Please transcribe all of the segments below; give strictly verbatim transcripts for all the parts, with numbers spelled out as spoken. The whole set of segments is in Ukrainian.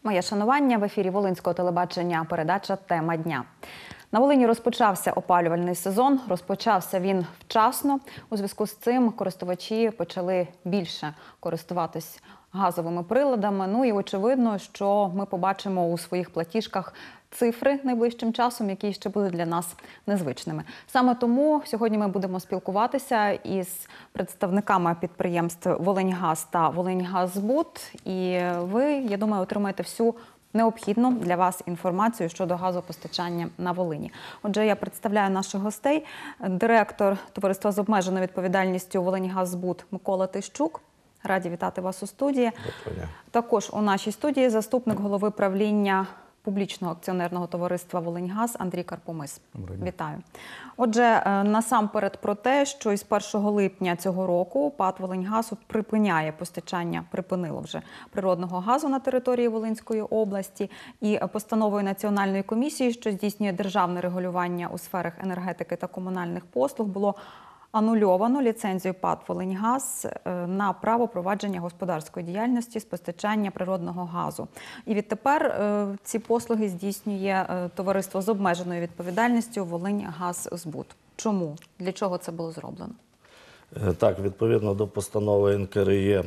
Моє шанування. В ефірі Волинського телебачення передача «Тема дня». На Волині розпочався опалювальний сезон. Розпочався він вчасно. У зв'язку з цим користувачі почали більше користуватись газовими приладами. Ну і очевидно, що ми побачимо у своїх платіжках цифри найближчим часом, які ще будуть для нас незвичними. Саме тому сьогодні ми будемо спілкуватися із представниками підприємств «Волиньгаз» та «Волиньгазбуд». І ви, я думаю, отримаєте всю необхідну для вас інформацію щодо газопостачання на Волині. Отже, я представляю наших гостей. Директор товариства з обмеженою відповідальністю «Волиньгазбуд» Микола Тищук. Раді вітати вас у студії. Також у нашій студії заступник голови правління публічного акціонерного товариства «Волиньгаз» Андрій Карпомис. Вітаю. Отже, насамперед про те, що із першого липня цього року ПАТ «Волиньгаз» припиняє постачання, припинило вже природного газу на території Волинської області. І постановою Національної комісії, що здійснює державне регулювання у сферах енергетики та комунальних послуг, було анульовано ліцензію ПАТ «Волиньгаз» на право провадження господарської діяльності з постачання природного газу. І відтепер ці послуги здійснює товариство з обмеженою відповідальністю «Волиньгазбуд». Чому? Для чого це було зроблено? Так, відповідно до постанови ен ка ер є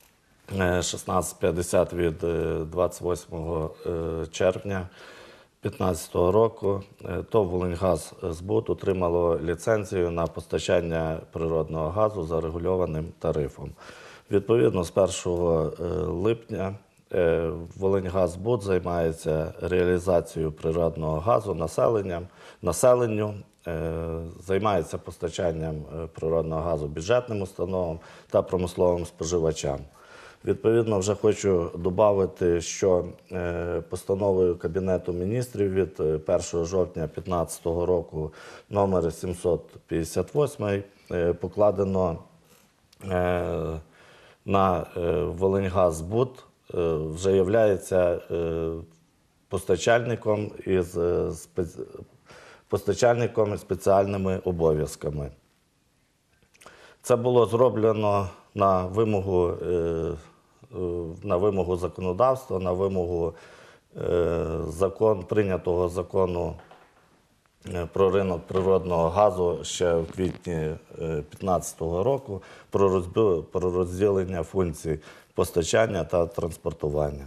шістнадцять п'ятдесят від двадцять восьмого червня дві тисячі п'ятнадцятого року, ТОВ «Волиньгазбуд» отримало ліцензію на постачання природного газу за регульованим тарифом. Відповідно, з першого липня «Волиньгазбуд» займається реалізацією природного газу населенням, населенню, займається постачанням природного газу бюджетним установам та промисловим споживачам. Відповідно, вже хочу додати, що постановою Кабінету міністрів від першого жовтня дві тисячі п'ятнадцятого року номер сімсот п'ятдесят вісім покладено на «Волиньгазбуд», вже є постачальником із постачальником із спеціальними обов'язками. Це було зроблено на вимогу, на вимогу законодавства, на вимогу закон, прийнятого закону про ринок природного газу ще в квітні дві тисячі п'ятнадцятого року про розділення функцій постачання та транспортування.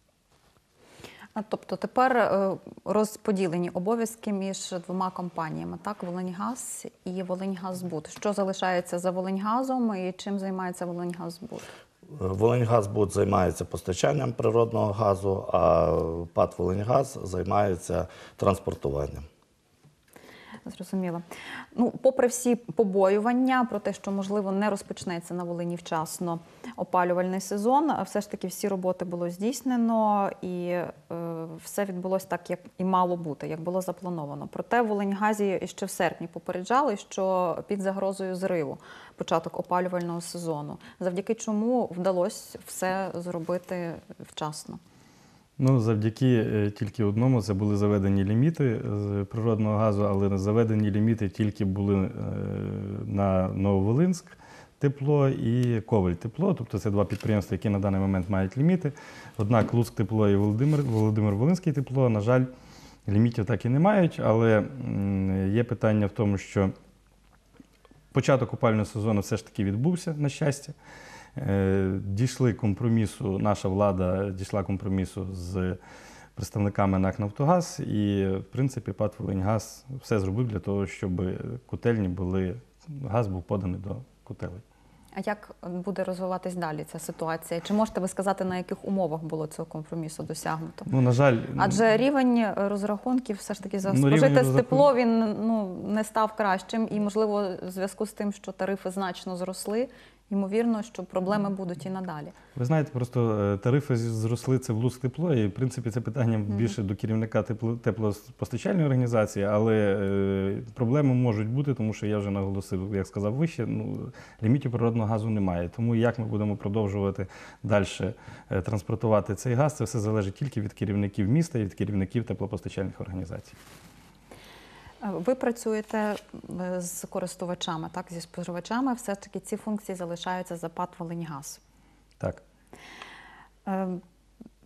Тобто тепер розподілені обов'язки між двома компаніями, так, «Волиньгаз» і «Волиньгазбуд». Що залишається за «Волиньгазом» і чим займається «Волиньгазбуд»? «Волиньгазбуд» займається постачанням природного газу, а ПАТ «Волиньгаз» займається транспортуванням. Зрозуміло. Ну, попри всі побоювання про те, що, можливо, не розпочнеться на Волині вчасно опалювальний сезон, все ж таки всі роботи було здійснено і е, все відбулося так, як і мало бути, як було заплановано. Проте в «Волиньгазі» ще в серпні попереджали, що під загрозою зриву початок опалювального сезону, завдяки чому вдалося все зробити вчасно. Ну, завдяки тільки одному, це були заведені ліміти з природного газу, але заведені ліміти тільки були на Нововолинськ тепло і Ковель тепло, тобто це два підприємства, які на даний момент мають ліміти. Однак Луцьк тепло і Володимир, Володимир-Волинський тепло, на жаль, лімітів так і не мають, але є питання в тому, що початок опалювального сезону все ж таки відбувся, на щастя. Дійшли компромісу, наша влада дійшла компромісу з представниками НАК «Нафтогаз» і, в принципі, ПАТ «Волиньгаз» все зробив для того, щоб котельні були, газ був поданий до котелень. А як буде розвиватись далі ця ситуація? Чи можете ви сказати, на яких умовах було цього компромісу досягнуто? Ну, на жаль... Адже рівень розрахунків все ж таки за ну, спожите розрахун... тепло, він ну, не став кращим. І, можливо, в зв'язку з тим, що тарифи значно зросли, ймовірно, що проблеми будуть і надалі. Ви знаєте, просто тарифи зросли, це в Луцьк тепло, і, в принципі, це питання більше mm-hmm. до керівника тепло, теплопостачальної організації, але е, проблеми можуть бути, тому що я вже наголосив, як сказав вище, ну, лімітів природного газу немає. Тому як ми будемо продовжувати далі е, транспортувати цей газ, це все залежить тільки від керівників міста і від керівників теплопостачальних організацій. Ви працюєте з користувачами, так, зі споживачами, все ж таки ці функції залишаються за ПАТ «Волиньгаз». Так.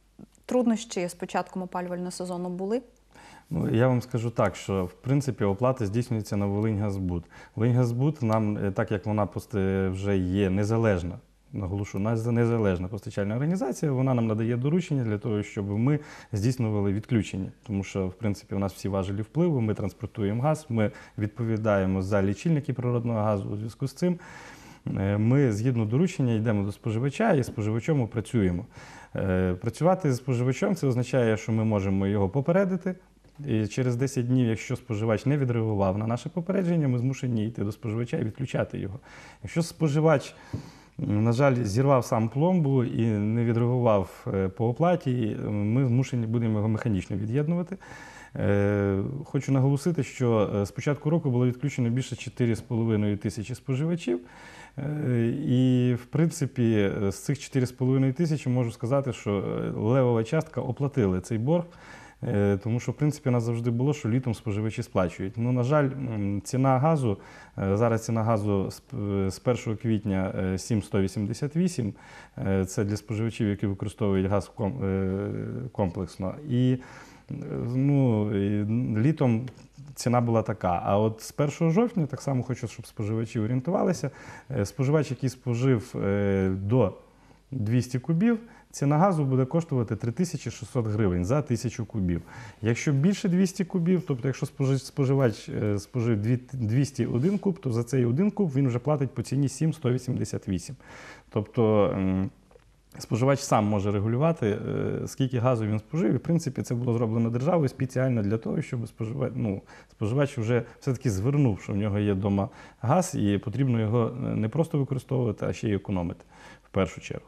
труднощі з початком опалювального сезону були? Ну, я вам скажу так, що в принципі оплата здійснюється на Волиньгазбуд. Волиньгазбуд нам, е, так як вона пост- вже є незалежна, наголошу, нез- незалежна постачальна організація, вона нам надає доручення для того, щоб ми здійснювали відключення. Тому що, в принципі, у нас всі важелі впливу, ми транспортуємо газ, ми відповідаємо за лічильники природного газу. У зв'язку з цим е, ми, згідно доручення, йдемо до споживача і з споживачом працюємо. Е, Працювати з споживачом – це означає, що ми можемо його попередити. І через десять днів, якщо споживач не відреагував на наше попередження, ми змушені йти до споживача і відключати його. Якщо споживач, на жаль, зірвав сам пломбу і не відреагував е, по оплаті, ми змушені будемо його механічно від'єднувати. Е, Хочу наголосити, що е, з початку року було відключено більше чотири з половиною тисячі споживачів. Е, І, в принципі, з цих чотири з половиною тисячі можу сказати, що е, левова частка оплатили цей борг. Е, Тому що, в принципі, у нас завжди було, що літом споживачі сплачують. Ну, на жаль, м, ціна газу, е, зараз ціна газу з п- з першого квітня е, сім сто вісімдесят вісім. Е, Це для споживачів, які використовують газ ком- е, комплексно. І, е, ну, і літом ціна була така. А от з першого жовтня, так само хочу, щоб споживачі орієнтувалися, е, споживач, який спожив е, до двісті кубів, ціна газу буде коштувати три тисячі шістсот гривень за тисячу кубів. Якщо більше двісті кубів, тобто якщо спожи- споживач е, спожив дві- двісті один куб, то за цей один куб він вже платить по ціні сім сто вісімдесят вісім. Тобто м, споживач сам може регулювати, е, скільки газу він спожив. І, в принципі, це було зроблено державою спеціально для того, щоб споживач, ну, споживач вже все-таки звернув, що в нього є вдома газ, і потрібно його не просто використовувати, а ще й економити в першу чергу.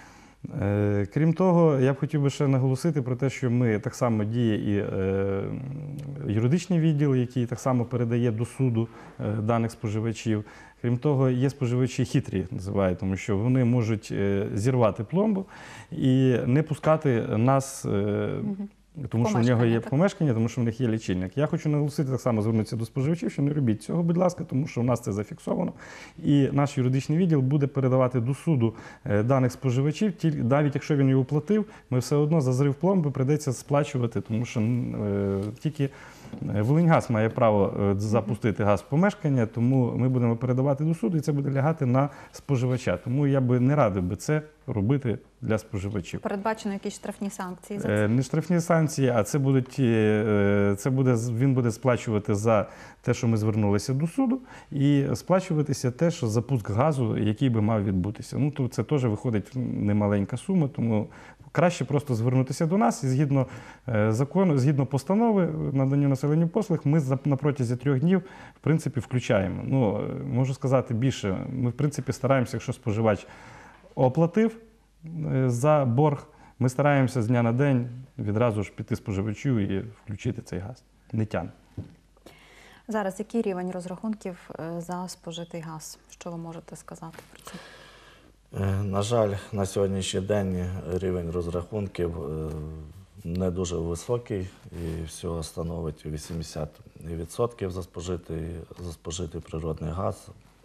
Е, Крім того, я б хотів би ще наголосити про те, що ми так само діє і е, юридичний відділ, який так само передає до суду е, даних споживачів. Крім того, є споживачі хитрі, називають, тому що вони можуть е, зірвати пломбу і не пускати нас, е, тому що в нього є так? помешкання, тому що в них є лічильник. Я хочу наголосити, так само звернутися до споживачів, що не робіть цього, будь ласка, тому що у нас це зафіксовано. І наш юридичний відділ буде передавати до суду е, даних споживачів, тіль- навіть якщо він його платив, ми все одно за зрив пломби прийдеться сплачувати, тому що е, тільки е, Волиньгаз має право е, запустити газ в помешкання, тому ми будемо передавати до суду, і це буде лягати на споживача. Тому я би не радив би це робити для споживачів. Передбачено якісь штрафні санкції за це? Е, Не штрафні санкції, а це будуть е, це буде він буде сплачувати за те, що ми звернулися до суду, і сплачуватися те, що запуск газу, який би мав відбутися. Ну то це теж виходить немаленька сума, тому краще просто звернутися до нас і згідно е, закону, згідно постанови надання населенню послуг, ми за- на протязі трьох днів в принципі включаємо. Ну е, можу сказати більше. Ми в принципі стараємося, якщо споживач оплатив е, за борг, ми стараємося з дня на день відразу ж піти споживачу і включити цей газ. Не тягне. Зараз який рівень розрахунків е, за спожитий газ? Що ви можете сказати про це? Е, На жаль, на сьогоднішній день рівень розрахунків е, не дуже високий і всього становить вісімдесят відсотків за спожитий, за спожитий природний газ.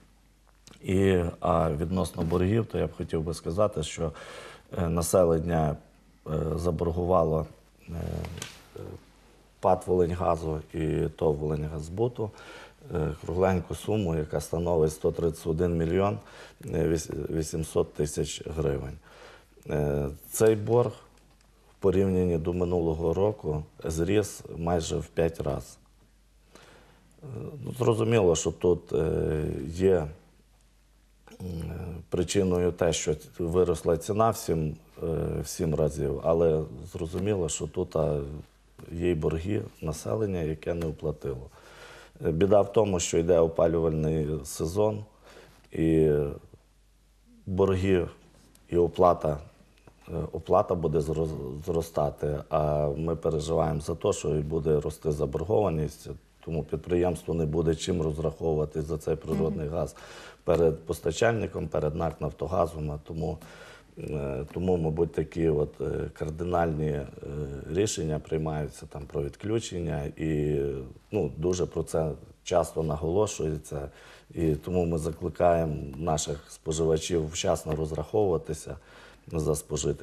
І, а відносно боргів, то я б хотів би сказати, що е, населення е, заборгувало е, ПАТ «Волиньгазу» і ТОВ «Волиньгазбуту» е, кругленьку суму, яка становить сто тридцять один мільйон вісімсот тисяч гривень. Е, Цей борг в порівнянні до минулого року зріс майже в п'ять разів. Е, ну, Зрозуміло, що тут е, є причиною те, що виросла ціна в сім, в сім разів, але зрозуміло, що тут а, є й борги населення, яке не оплатило. Біда в тому, що йде опалювальний сезон, і борги і оплата, оплата буде зро- зростати, а ми переживаємо за те, що і буде рости заборгованість, тому підприємство не буде чим розраховувати за цей природний газ перед постачальником, перед НАК «Нафтогазом». А Тому, е, тому, мабуть, такі от е, кардинальні е, рішення приймаються там про відключення, і ну, дуже про це часто наголошується. І тому ми закликаємо наших споживачів вчасно розраховуватися за спожитий газ.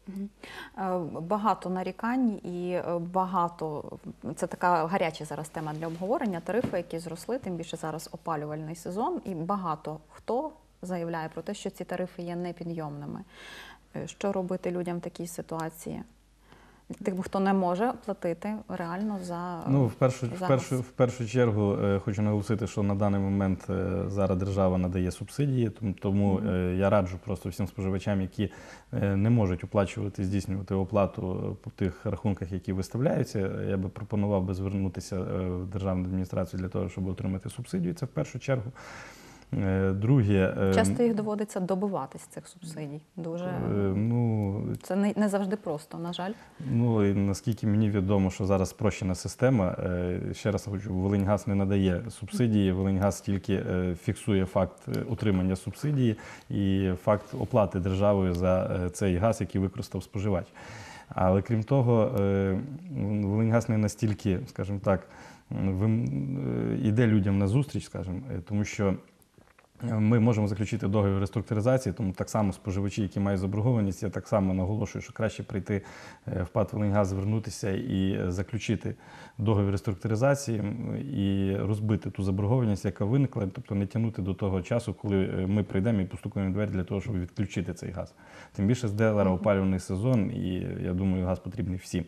Е, Багато нарікань і е, багато, це така гаряча зараз тема для обговорення, тарифи, які зросли, тим більше зараз опалювальний сезон, і багато хто заявляє про те, що ці тарифи є непідйомними. Е, Що робити людям в такій ситуації? Тим, хто не може платити реально за Ну, в першу, за в першу, газ. в першу чергу е, хочу наголосити, що на даний момент е, зараз держава надає субсидії, тому, тому е, я раджу просто всім споживачам, які е, не можуть оплачувати, здійснювати оплату по тих рахунках, які виставляються. Я би пропонував би звернутися е, в державну адміністрацію для того, щоб отримати субсидію. Це в першу чергу. Е, Друге, е, Часто їх доводиться добиватись цих субсидій. Дуже е, ну, це не, не завжди просто, на жаль. Ну, і наскільки мені відомо, що зараз спрощена система, е, ще раз хочу, Волиньгаз не надає субсидії, Волиньгаз тільки е, фіксує факт е, отримання субсидії і факт оплати державою за е, цей газ, який використав споживач. Але крім того, е, Волиньгаз не настільки, скажімо так, вим- е, іде людям на зустріч, скажімо, е, тому що ми можемо заключити договір реструктуризації, тому так само споживачі, які мають заборгованість, я так само наголошую, що краще прийти в ПАТ «Волиньгаз», звернутися і заключити договір реструктуризації і розбити ту заборгованість, яка виникла, тобто не тягнути до того часу, коли ми прийдемо і постукаємо в двері для того, щоб відключити цей газ. Тим більше з делера опалювальний сезон, і я думаю, газ потрібний всім.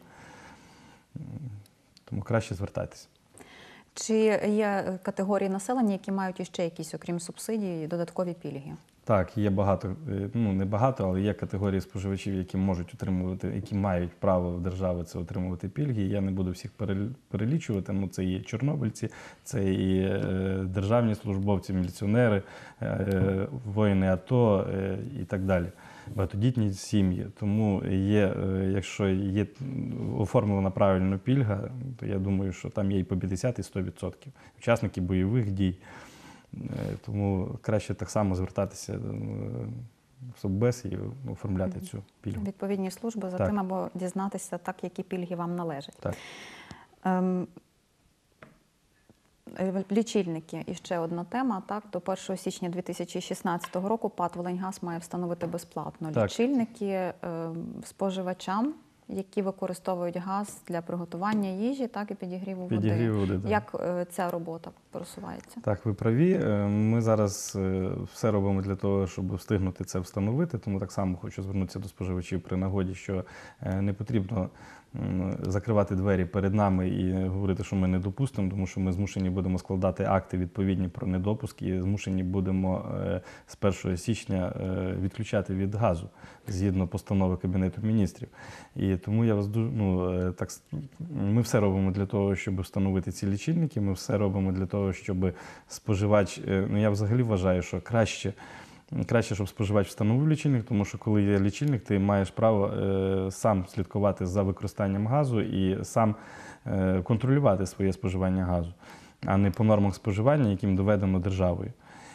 Тому краще звертайтеся. Чи є категорії населення, які мають іще якісь, окрім субсидій, додаткові пільги? Так, є багато, е, ну не багато, але є категорії споживачів, які можуть отримувати, які мають право в держави це отримувати пільги. Я не буду всіх перел- перелічувати. Ну це і чорнобильці, це і е, державні службовці, міліціонери, е, воїни АТО е, і так далі. Багатодітні сім'ї. Тому є, е, якщо є оформлена правильно пільга, то я думаю, що там є і по п'ятдесят, і сто відсотків. Учасники бойових дій. Тому краще так само звертатися в Совбез і оформляти цю пільгу. Відповідні служби за Так. тим, або дізнатися так, які пільги вам належать. Так. Ем, е, Лічильники. І ще одна тема. Так, до першого січня дві тисячі шістнадцятого року ПАТ «Волиньгаз» має встановити безплатно Так. лічильники е, споживачам, які використовують газ для приготування їжі, так і підігріву води. Підігрів води, так. Як е, ця робота просувається? Так, ви праві. Е, Ми зараз е, все робимо для того, щоб встигнути це встановити. Тому так само хочу звернутися до споживачів при нагоді, що е, не потрібно м, закривати двері перед нами і говорити, що ми не допустимо, тому що ми змушені будемо складати акти відповідні про недопуск і змушені будемо е, з першого січня е, відключати від газу згідно постанови Кабінету міністрів. І тому я вас дуже, ну, е, так, с- ми все робимо для того, щоб встановити ці лічильники, ми все робимо для того, щоб споживач, е, ну я взагалі вважаю, що краще, краще, щоб споживач встановив лічильник, тому що коли є лічильник, ти маєш право е, сам слідкувати за використанням газу і сам е, контролювати своє споживання газу, а не по нормах споживання, яким доведено державою.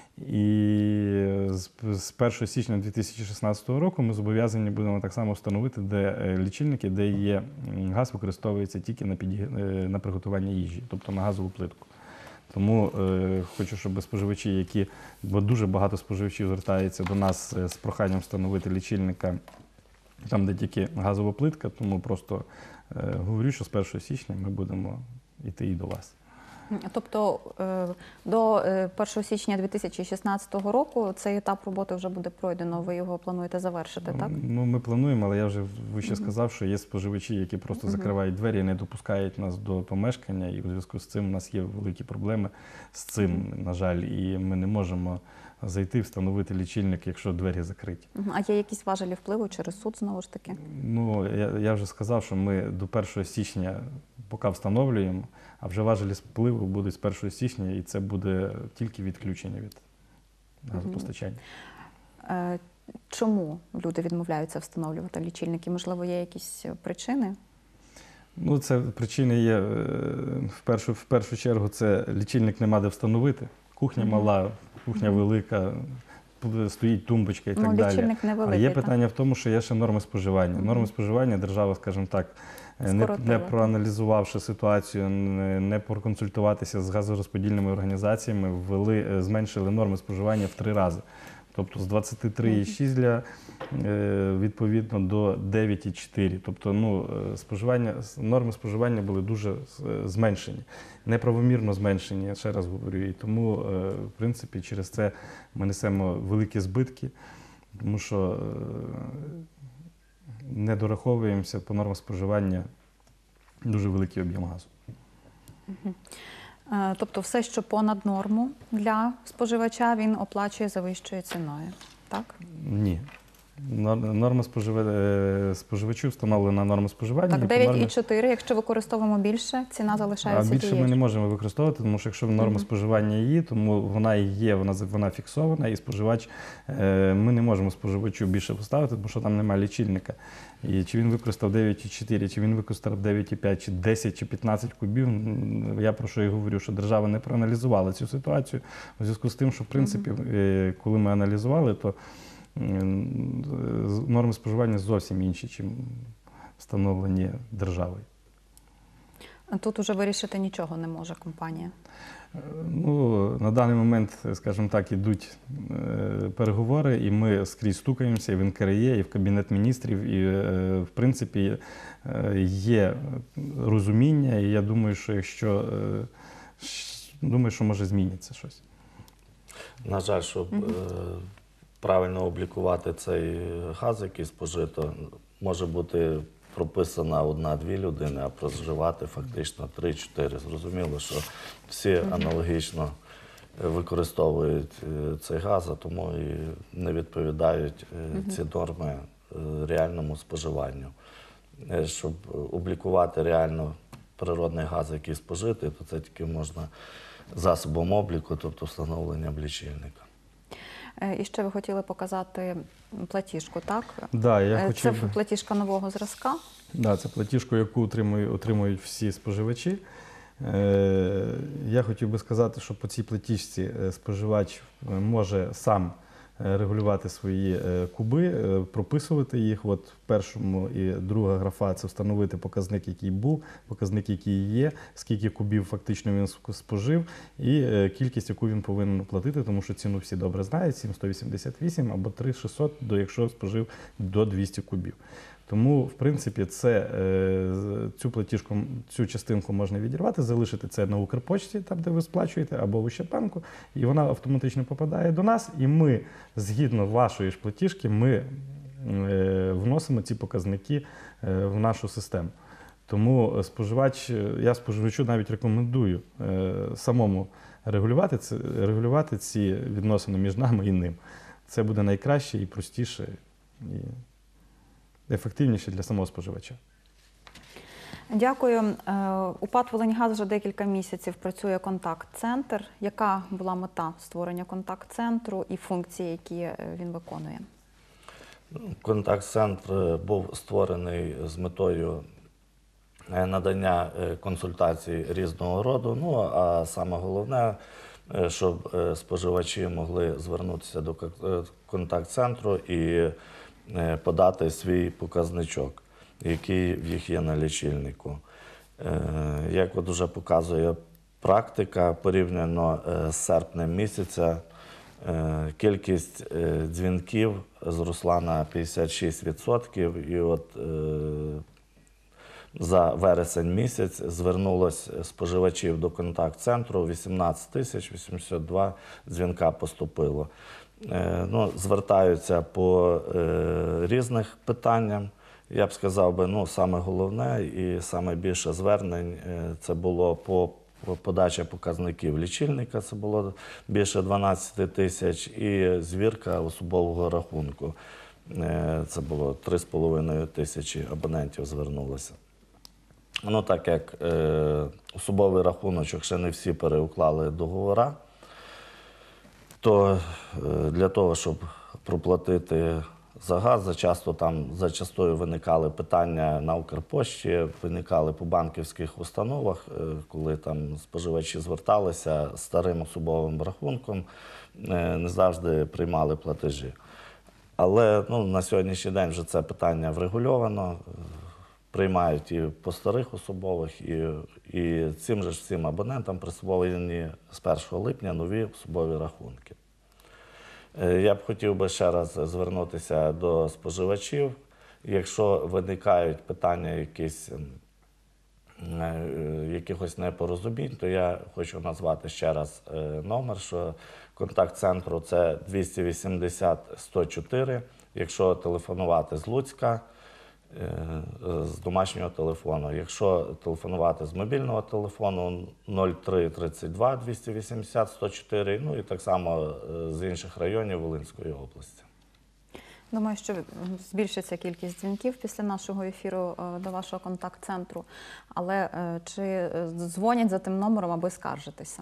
І з з першого січня дві тисячі шістнадцятого року ми зобов'язані будемо так само встановити, де е, лічильники, де є м, газ використовується тільки на, піді... е, на приготування їжі, тобто на газову плитку. Тому е, хочу, щоб споживачі, які, бо дуже багато споживачів звертається до нас е, з проханням встановити лічильника там, де тільки газова плитка, тому просто е, говорю, що з першого січня ми будемо йти і до вас. Тобто е, до е, першого січня дві тисячі шістнадцятого року цей етап роботи вже буде пройдено, ви його плануєте завершити, так? Ну, ми плануємо, але я вже вище сказав, що є споживачі, які просто закривають двері і не допускають нас до помешкання, і в зв'язку з цим у нас є великі проблеми з цим, на жаль, і ми не можемо зайти, встановити лічильник, якщо двері закриті. Мгм. А є якісь важелі впливу через суд, знову ж таки? Ну, я, я вже сказав, що ми до першого січня поки встановлюємо, а вже важелі впливу будуть з першого січня, і це буде тільки відключення від газопостачання. Е, Чому люди відмовляються встановлювати лічильники? Можливо, є якісь причини? Ну, це причини є. е, В першу, в першу чергу це лічильник нема де встановити. Кухня Мгм. мала, кухня велика, п- стоїть тумбочка і Ну, так далі. лічильник А невеликий, є так? питання в тому, що є ще норми споживання. Мгм. Норми споживання держава, скажімо так, е, не, Скоротила. не проаналізувавши ситуацію, не, не проконсультуватися з газорозподільними організаціями, ввели, е, зменшили норми споживання в три рази. Тобто з двадцять три цілих шість для е, відповідно до дев'ять цілих чотири. Тобто ну, е, споживання, норми споживання були дуже е, зменшені, неправомірно зменшені, я ще раз говорю. І тому, е, в принципі, через це ми несемо великі збитки, тому що е, не дораховуємося по нормам споживання дуже великий об'єм газу. Е, Тобто все, що понад норму для споживача, він оплачує за вищою ціною, так? Ні. Нор- Норма спожива- е, споживачу встановлена норма споживання. Так, і по дев'ять нормі- цілих чотири, якщо використовуємо більше, ціна А залишається більше ми тією не ж. можемо використовувати, тому що якщо норма Мгм. споживання є, тому вона і є, вона, з- вона фіксована, і споживач, е, ми не можемо споживачу більше поставити, тому що там немає лічильника. І чи він використав дев'ять цілих чотири, чи він використав дев'ять цілих п'ять, чи десять, чи п'ятнадцять кубів, м, я про що і говорю, що держава не проаналізувала цю ситуацію, у зв'язку з тим, що, в принципі, е, коли ми аналізували, то м, з- норми споживання зовсім інші, ніж встановлені державою. Тут уже вирішити нічого не може компанія. Ну, на даний момент, скажімо так, ідуть е, переговори, і ми скрізь стукаємося і в ен ка ер є, і в Кабінет міністрів, і, е, в принципі, е, є розуміння, і я думаю, що якщо, е, щ- думаю, що може зміниться щось. На жаль, щоб е, правильно облікувати цей газ, який спожито, може бути прописана одна-дві людини, а проживати фактично три-чотири. Зрозуміло, що всі аналогічно використовують е, цей газ, а тому і не відповідають е, ці норми е, реальному споживанню. Е, Щоб облікувати реально природний газ, який спожитий, то це тільки можна засобом обліку, тобто встановленням лічильника. Е, І ще ви хотіли показати платіжку, так? Да, я Е, хотів Це би- платіжка нового зразка. Да, це платіжку, яку отримують, отримують всі споживачі. Е, Я хотів би сказати, що по цій платіжці е, споживач е, може сам е, регулювати свої е, куби, е, прописувати їх. От в першому і друга графа – це встановити показник, який був, показник, який є, скільки кубів фактично він ск- спожив, і е, кількість, яку він повинен платити, тому що ціну всі добре знають, сім сто вісімдесят вісім або три шістсот, до- якщо спожив до двісті кубів. Тому, в принципі, це, е, з- цю платіжку, цю частинку можна відірвати, залишити це на Укрпочті, там, де ви сплачуєте, або в Ощадбанку, і вона автоматично попадає до нас, і ми, згідно вашої ж платіжки, ми е, вносимо ці показники е, в нашу систему. Тому споживач, е, я споживачу навіть рекомендую е, самому регулювати, це, регулювати ці відносини між нами і ним. Це буде найкраще і простіше, і ефективніше для самого споживача. Дякую. Е, У ПАТ «Волиньгаз» вже декілька місяців працює контакт-центр. Яка була мета створення контакт-центру і функції, які е, він виконує? Контакт-центр був створений з метою е, надання е, консультацій різного роду. Ну, а саме головне, е, щоб е, споживачі могли звернутися до кон- е, контакт-центру і е, подати свій показничок, який в їх є на лічильнику. Е, Як от уже показує практика, порівняно е, з серпнем місяця, Е, кількість е, дзвінків зросла на п'ятдесят шість відсотків, і от е, за вересень місяць звернулось споживачів до контакт-центру вісімнадцять тисяч вісімсот два дзвінка поступило. Е, ну, звертаються по е, різних питанням. Я б сказав би, ну, саме головне і саме більше звернень е, це було по подача показників лічильника, це було більше дванадцять тисяч, і звірка особового рахунку. Е, Це було три з половиною тисячі абонентів звернулося. Ну, так як е, особовий рахуночок ще не всі переуклали договора, то е, для того, щоб проплатити за газ, зачасто там зачастую виникали питання на Укрпошті, виникали по банківських установах, е, коли там споживачі зверталися з старим особовим рахунком, е, не завжди приймали платежі. Але ну, на сьогоднішній день вже це питання врегульовано, е, приймають і по старих особових, і, і цим же ж всім абонентам присвоєні з першого липня нові особові рахунки. Е, Я б хотів би ще раз звернутися до споживачів. Якщо виникають питання якісь, е, якихось непорозумінь, то я хочу назвати ще раз е, номер, що контакт центру це двісті вісімдесят сто чотири. Якщо телефонувати з Луцька, е, з домашнього телефону. Якщо телефонувати з мобільного телефону нуль три тридцять два двісті вісімдесят сто чотири, ну і так само е, з інших районів Волинської області. Думаю, що збільшиться кількість дзвінків після нашого ефіру е, до вашого контакт-центру. Але е, чи е, дзвонять за тим номером, аби скаржитися?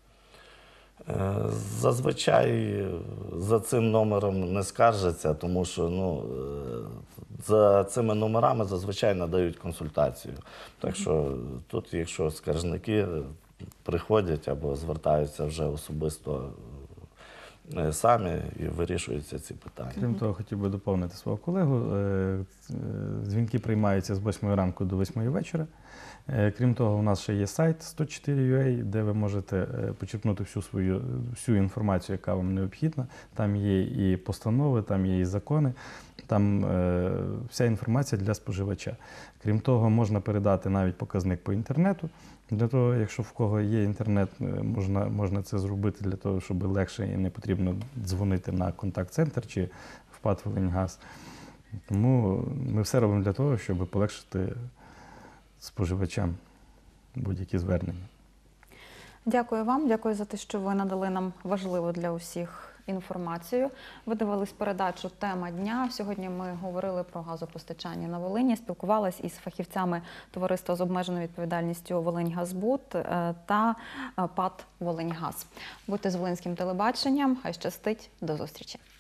Е, Зазвичай за цим номером не скаржаться, тому що ну, е, за цими номерами зазвичай надають консультацію. Так що тут, якщо скаржники приходять або звертаються вже особисто е, самі і вирішуються ці питання. Крім того, хотів би доповнити свого колегу. Е, е, Дзвінки приймаються з восьмої ранку до восьмої вечора. Е, Крім того, у нас ще є сайт сто чотири крапка ю а, де ви можете е, почерпнути всю свою всю інформацію, яка вам необхідна. Там є і постанови, там є і закони, там е, вся інформація для споживача. Крім того, можна передати навіть показник по інтернету. Для того, якщо в кого є інтернет, е, можна, можна це зробити для того, щоб легше і не потрібно дзвонити на контакт-центр чи в ПАТ «Волиньгаз». Тому ми все робимо для того, щоб полегшити споживачам будь-які звернення. Дякую вам, дякую за те, що ви надали нам важливу для усіх інформацію. Ви дивились передачу «Тема дня». Сьогодні ми говорили про газопостачання на Волині, спілкувалися із фахівцями товариства з обмеженою відповідальністю «Волиньгазбуд» е, та е, ПАТ «Волиньгаз». Будьте з Волинським телебаченням, хай щастить, до зустрічі.